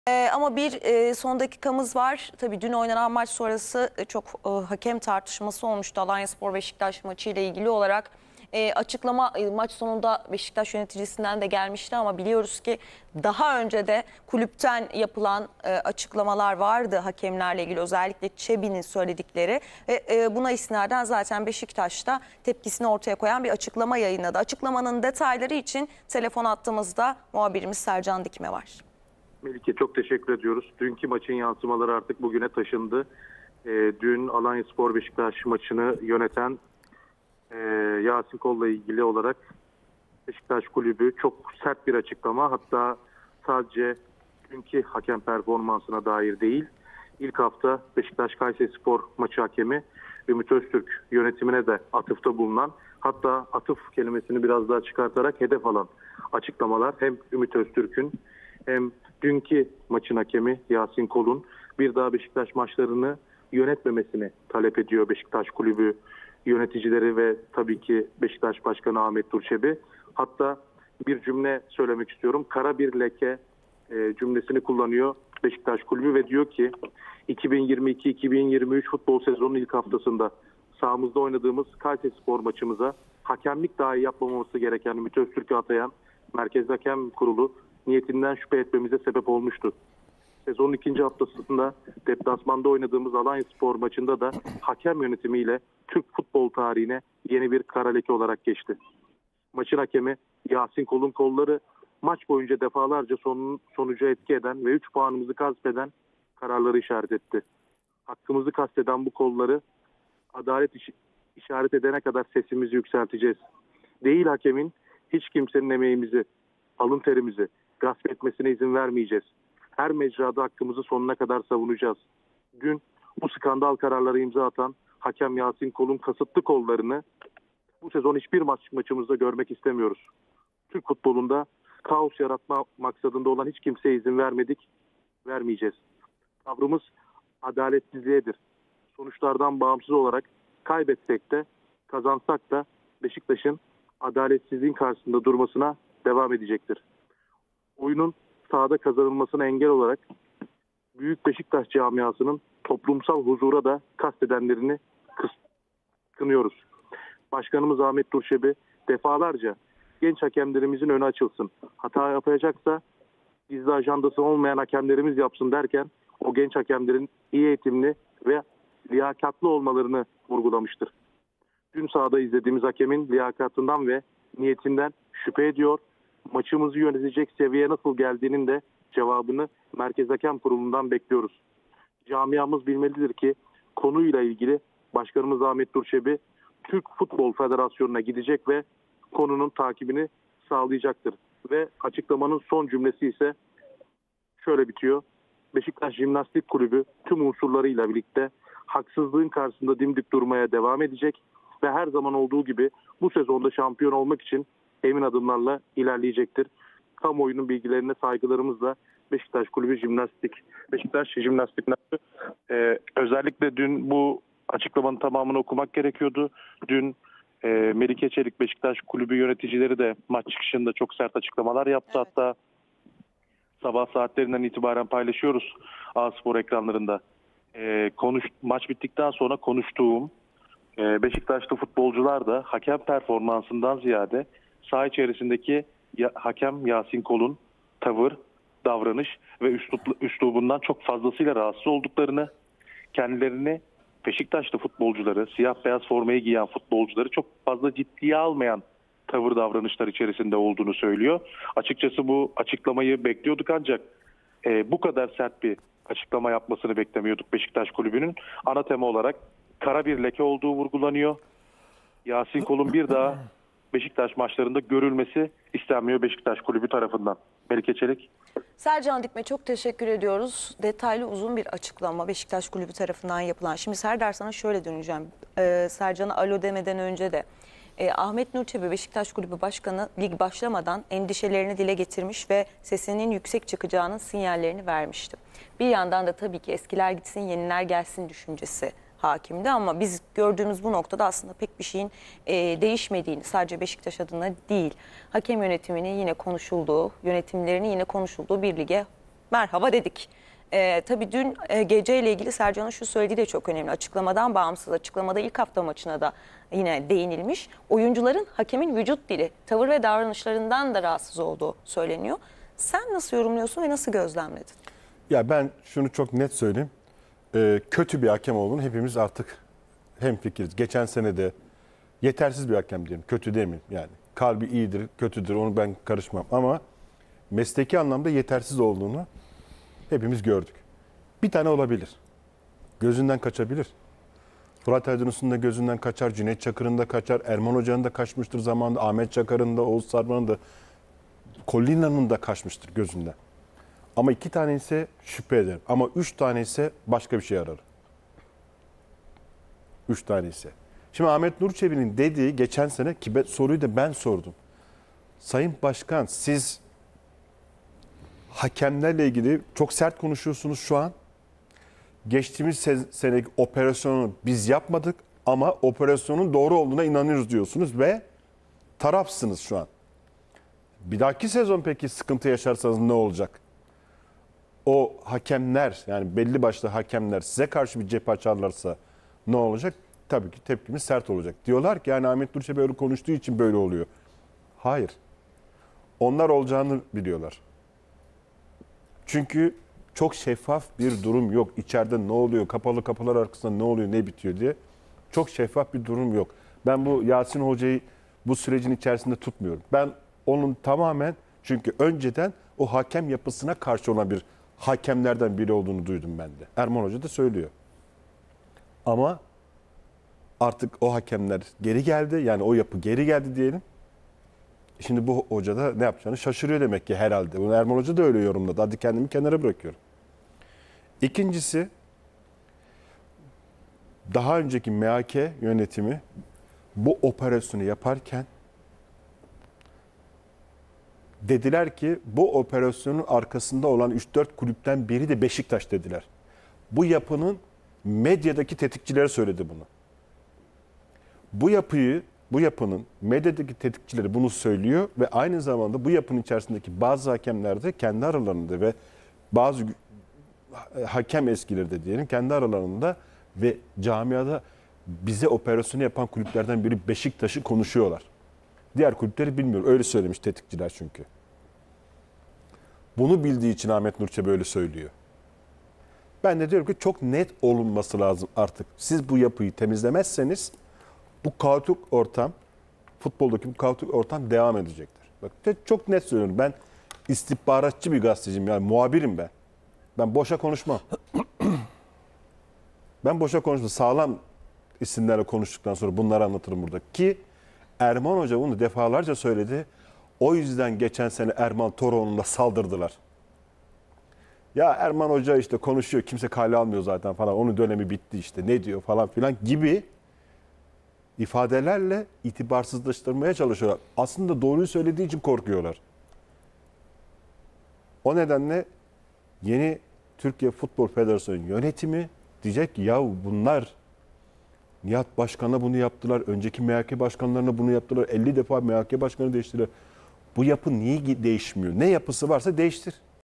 Ama bir son dakikamız var. Tabii dün oynanan maç sonrası çok hakem tartışması olmuştu. Alanyaspor Beşiktaş maçı ile ilgili olarak açıklama maç sonunda Beşiktaş yöneticisinden de gelmişti ama biliyoruz ki daha önce de kulüpten yapılan açıklamalar vardı hakemlerle ilgili, özellikle Çebi'nin söyledikleri ve buna istinaden zaten Beşiktaş'ta tepkisini ortaya koyan bir açıklama yayınladı. Açıklamanın detayları için telefon attığımızda muhabirimiz Sercan Dikme var. Melike, çok teşekkür ediyoruz. Dünkü maçın yansımaları artık bugüne taşındı. Dün Alanyaspor Beşiktaş maçını yöneten Yasin Kol'la ilgili olarak Beşiktaş Kulübü çok sert bir açıklama. Hatta sadece dünkü hakem performansına dair değil, ilk hafta Beşiktaş Kayserispor maçı hakemi Ümit Öztürk yönetimine de atıfta bulunan, hatta atıf kelimesini biraz daha çıkartarak hedef alan açıklamalar hem Ümit Öztürk'ün hem dünkü maçın hakemi Yasin Kol'un bir daha Beşiktaş maçlarını yönetmemesini talep ediyor Beşiktaş Kulübü yöneticileri ve tabii ki Beşiktaş Başkanı Ahmet Nur Çebi. Hatta bir cümle söylemek istiyorum. Kara bir leke cümlesini kullanıyor Beşiktaş Kulübü ve diyor ki 2022-2023 futbol sezonunun ilk haftasında sahamızda oynadığımız Kayserispor maçımıza hakemlik dahi yapmaması gereken Ümit Öztürk'ü atayan Merkez Hakem Kurulu niyetinden şüphe etmemize sebep olmuştu. Sezonun ikinci haftasında deplasmanda oynadığımız Alanyaspor maçında da hakem yönetimiyle Türk futbol tarihine yeni bir kara leke olarak geçti. Maçın hakemi Yasin Kol'un kolları maç boyunca defalarca sonuca etki eden ve 3 puanımızı gasp eden kararları işaret etti. Hakkımızı kasteden bu kolları adalet işaret edene kadar sesimizi yükselteceğiz. Değil hakemin hiç kimsenin emeğimizi, alın terimizi gasp etmesine izin vermeyeceğiz. Her mecrada hakkımızı sonuna kadar savunacağız. Dün bu skandal kararları imza atan hakem Yasin Kol'un kasıtlı kollarını bu sezon hiçbir maçımızda görmek istemiyoruz. Türk futbolunda kaos yaratma maksadında olan hiç kimseye izin vermedik, vermeyeceğiz. Tavrımız adaletsizliğedir. Sonuçlardan bağımsız olarak kaybetsek de kazansak da Beşiktaş'ın adaletsizliğin karşısında durmasına devam edecektir. Oyunun sahada kazanılmasına engel olarak Büyük Beşiktaş camiasının toplumsal huzura da kastedenlerini kınıyoruz. Başkanımız Ahmet Nur Çebi defalarca genç hakemlerimizin önü açılsın, hata yapacaksa gizli ajandası olmayan hakemlerimiz yapsın derken o genç hakemlerin iyi eğitimli ve liyakatlı olmalarını vurgulamıştır. Dün sahada izlediğimiz hakemin liyakatından ve niyetinden şüphe ediyor. Maçımızı yönetecek seviyeye nasıl geldiğinin de cevabını Merkez Hakem Kurulu'ndan bekliyoruz. Camiamız bilmelidir ki konuyla ilgili Başkanımız Ahmet Nur Çebi Türk Futbol Federasyonu'na gidecek ve konunun takibini sağlayacaktır. Ve açıklamanın son cümlesi ise şöyle bitiyor. Beşiktaş Jimnastik Kulübü tüm unsurlarıyla birlikte haksızlığın karşısında dimdik durmaya devam edecek ve her zaman olduğu gibi bu sezonda şampiyon olmak için emin adımlarla ilerleyecektir. Kamuoyunun bilgilerine saygılarımızla Beşiktaş Kulübü Jimnastik. Beşiktaş Jimnastik özellikle dün bu açıklamanın tamamını okumak gerekiyordu. Dün Melike Çelik Beşiktaş Kulübü yöneticileri de maç çıkışında çok sert açıklamalar yaptı. Evet. Hatta sabah saatlerinden itibaren paylaşıyoruz A-Spor ekranlarında. Maç bittikten sonra konuştuğum Beşiktaşlı futbolcular da hakem performansından ziyade saha içerisindeki hakem Yasin Kol'un tavır, davranış ve üslubundan çok fazlasıyla rahatsız olduklarını, kendilerini Beşiktaşlı futbolcuları, siyah beyaz formayı giyen futbolcuları çok fazla ciddiye almayan tavır davranışlar içerisinde olduğunu söylüyor. Açıkçası bu açıklamayı bekliyorduk ancak bu kadar sert bir açıklama yapmasını beklemiyorduk Beşiktaş Kulübü'nün. Ana tema olarak kara bir leke olduğu vurgulanıyor. Yasin Kol'un bir daha Beşiktaş maçlarında görülmesi istenmiyor Beşiktaş Kulübü tarafından. Melike Çelik. Sercan Dikme, çok teşekkür ediyoruz. Detaylı uzun bir açıklama Beşiktaş Kulübü tarafından yapılan. Şimdi Serdar, sana şöyle döneceğim. Sercan'a alo demeden önce de Ahmet Nur Çebi Beşiktaş Kulübü Başkanı lig başlamadan endişelerini dile getirmiş ve sesinin yüksek çıkacağının sinyallerini vermişti. Bir yandan da tabii ki eskiler gitsin yeniler gelsin düşüncesi hakimdi ama biz gördüğümüz bu noktada aslında pek bir şeyin değişmediğini, sadece Beşiktaş adına değil, hakem yönetiminin yine konuşulduğu, yönetimlerinin yine konuşulduğu bir lige merhaba dedik. Tabii dün geceyle ilgili Sercan'ın şu söylediği de çok önemli. Açıklamadan bağımsız, açıklamada ilk hafta maçına da yine değinilmiş. Oyuncuların hakemin vücut dili, tavır ve davranışlarından da rahatsız olduğu söyleniyor. Sen nasıl yorumluyorsun ve nasıl gözlemledin? Ya ben şunu çok net söyleyeyim. Kötü bir hakem olduğunu hepimiz artık hemfikiriz. Geçen sene de yetersiz bir hakem diyelim. Kötü demeyeyim yani. Kalbi iyidir, kötüdür onu ben karışmam. Ama mesleki anlamda yetersiz olduğunu hepimiz gördük. Bir tane olabilir. Gözünden kaçabilir. Fırat Aydınus'un da gözünden kaçar, Cüneyt Çakır'ın da kaçar, Erman Hoca'nın da kaçmıştır zamanında, Ahmet Çakar'ın da, Oğuz Sarman'ın da, Collina'nın da kaçmıştır gözünden. Ama 2 tane ise şüphe ederim. Ama 3 tane ise başka bir şey ararım. 3 tane ise. Şimdi Ahmet Nur Çebi'nin dediği geçen sene ki soruyu da ben sordum. Sayın Başkan siz hakemlerle ilgili çok sert konuşuyorsunuz şu an. Geçtiğimiz seneki operasyonu biz yapmadık ama operasyonun doğru olduğuna inanıyoruz diyorsunuz ve tarafsınız şu an. Bir dahaki sezon peki sıkıntı yaşarsanız ne olacak? O hakemler yani belli başlı hakemler size karşı bir cephe açarlarsa ne olacak? Tabii ki tepkimiz sert olacak. Diyorlar ki yani Ahmet Nur Çebi böyle konuştuğu için böyle oluyor. Hayır. Onlar olacağını biliyorlar. Çünkü çok şeffaf bir durum yok. İçeride ne oluyor, kapalı kapılar arkasında ne oluyor, ne bitiyor diye. Çok şeffaf bir durum yok. Ben bu Yasin Hoca'yı bu sürecin içerisinde tutmuyorum. Ben onun tamamen çünkü önceden o hakem yapısına karşı olan bir hakemlerden biri olduğunu duydum ben de. Erman Hoca da söylüyor. Ama artık o hakemler geri geldi. Yani o yapı geri geldi diyelim. Şimdi bu hoca da ne yapacağını şaşırıyor demek ki herhalde. Bunu Erman Hoca da öyle yorumladı. Hadi kendimi kenara bırakıyorum. İkincisi daha önceki MHK yönetimi bu operasyonu yaparken dediler ki bu operasyonun arkasında olan 3-4 kulüpten biri de Beşiktaş dediler. Bu yapının medyadaki tetikçileri söyledi bunu. Bu yapının medyadaki tetikçileri bunu söylüyor ve aynı zamanda bu yapının içerisindeki bazı hakemler de kendi aralarında ve bazı hakem eskileri de diyelim kendi aralarında ve camiada bize operasyonu yapan kulüplerden biri Beşiktaş'ı konuşuyorlar. Diğer kulüpleri bilmiyorum. Öyle söylemiş tetikçiler çünkü. Bunu bildiği için Ahmet Nur Çebi böyle söylüyor. Ben de diyorum ki çok net olunması lazım artık. Siz bu yapıyı temizlemezseniz bu kaotik ortam, futboldaki bu kaotik ortam devam edecektir. Bak çok net söylüyorum. Ben istihbaratçı bir gazeteciyim yani muhabirim ben. Ben boşa konuşmam. Ben boşa konuşmam. Sağlam isimlerle konuştuktan sonra bunları anlatırım burada. Ki Erman Hoca bunu defalarca söyledi. O yüzden geçen sene Erman Toroğlu'na saldırdılar. Ya Erman Hoca işte konuşuyor, kimse kale almıyor zaten falan. Onun dönemi bitti işte ne diyor falan filan gibi ifadelerle itibarsızlaştırmaya çalışıyorlar. Aslında doğruyu söylediği için korkuyorlar. O nedenle yeni Türkiye Futbol Federasyonu yönetimi diyecek ki ya bunlar Nihat Başkan'a bunu yaptılar. Önceki MHK başkanlarına bunu yaptılar. 50 defa MHK başkanı değiştirdiler. Bu yapı niye değişmiyor? Ne yapısı varsa değiştir.